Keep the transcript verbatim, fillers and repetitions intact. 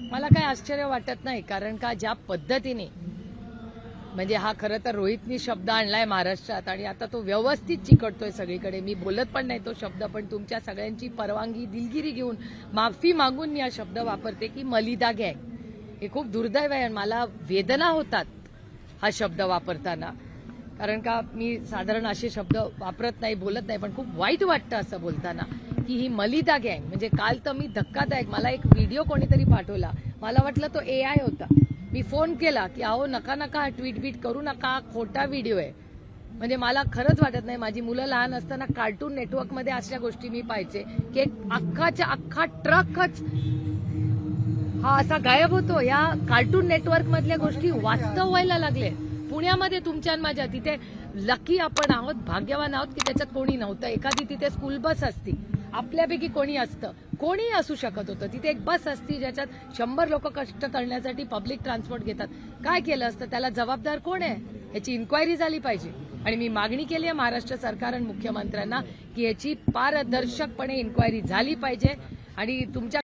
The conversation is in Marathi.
मला काही आश्चर्य वाटत नाही, कारण का ज्या पद्धतीने म्हणजे हा खरं तर रोहितनी शब्द आणलाय महाराष्ट्रात आणि आता तो व्यवस्थित चिकटतोय सगळीकडे. मी बोलत पण नाही तो शब्द, पण तुमच्या सगळ्यांची परवानगी दिलगिरी घेऊन माफी मागून मी हा शब्द वापरते की मलिदा गँग. हे खूप दुर्दैव आहे. मला वेदना होतात हा शब्द वापरताना, कारण का मी साधारण असे शब्द वापरत नाही, बोलत नाही, पण खूप वाईट वाटतं असं बोलताना की ही मलिदा गँग. म्हणजे काल तर मी धक्कादायक, मला एक व्हिडिओ कोणीतरी पाठवला, मला वाटलं तो ए आय होता. मी फोन केला की अहो नका नका ट्विट बीट करू नका, खोटा व्हिडिओ आहे. म्हणजे मला खरंच वाटत नाही. माझी मुलं लहान असताना कार्टून नेटवर्कमध्ये अशा गोष्टी मी पाहायचे की एक अख्खाच्या अख्खा ट्रकच हा असा गायब होतो. या कार्टून नेटवर्क मधल्या गोष्टी वास्तव व्हायला लागले पुण्यामध्ये तुमच्या आणि माझ्या. तिथे लकी आपण आहोत, भाग्यवान आहोत की त्याच्यात कोणी नव्हतं. एखादी तिथे स्कूल बस असती, आपल्यापैकी कोणी असतं, कोणी असू शकत होतं. तिथे एक बस असती ज्याच्यात शंभर लोक कष्ट करण्यासाठी पब्लिक ट्रान्सपोर्ट घेतात. काय केलं असतं? त्याला जबाबदार कोण आहे याची इन्क्वायरी झाली पाहिजे. आणि मी मागणी केली आहे महाराष्ट्र सरकार आणि मुख्यमंत्र्यांना की याची पारदर्शकपणे इन्क्वायरी झाली पाहिजे. आणि तुमच्या